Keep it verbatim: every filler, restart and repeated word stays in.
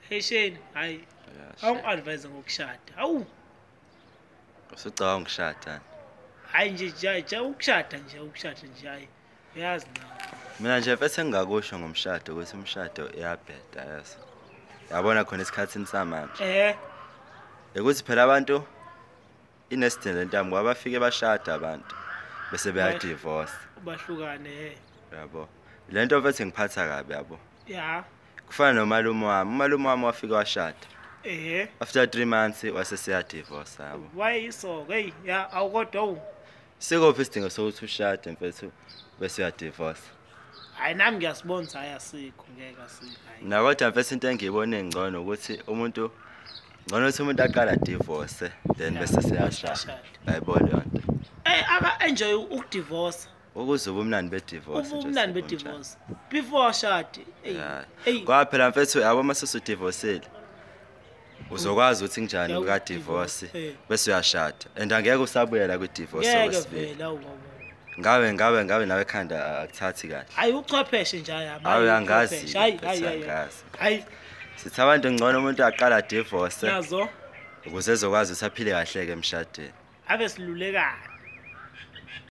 Hey Shane, hayi. Awungi-advise ngokushada. Awu. Usicabanga ngishada. Hayi nje nje nje ukushada nje ukushada nje hayi. Uyazi na. Mina nje mfethu engingakusho ngomshado ukuthi umshado iyabheda yazi. Yabona khona isikhatsini samanje. Eh. Ukuthi phela abantu inesidingo lentamo kwabafike bashada abantu bese beya divorce. Bahlukane eh. Yabo. Lento mfethu ngiphatha kabi yabo. Yeah. Kufana nomalume wami, umalume wami wafika washada. Eh. After three months wase seya divorce yabo. Why so? Hey, yeah, awukodwa u. Sikuphi isidingo sokuthi ushade mfethu bese uya divorce? Hayi nami ngiyasibonza ayasikho ngeke asikho. Na kodwa mfethu into engiyibone ngcono ukuthi umuntu ngcono ukuthi umuntu aqala divorce then bese seyashada. Bayibona yonke. Eh aka enjoy ukudivorce. Ukuzuba umnandi be divorce nje. Umnandi be divorce. Before shadi. Hey. Kwaphela mfethu yabo mase divorceile. Uzokwazi ukuthi njani uka divorce bese uyashada. And angeke usabuyela ku divorce okwesibili. Ngawe ngawe ngawe nawe ekhanda akuthathi kahle. Hayi uchwepheshe nje hayi. Hayi angazi. Hayi hayi hayi. Sithi abantu ngcono umuntu aqala divorce. Yazo. Ukuze ezokwazi ukuthi aphile kahle ke emshadweni. Abe silulekana.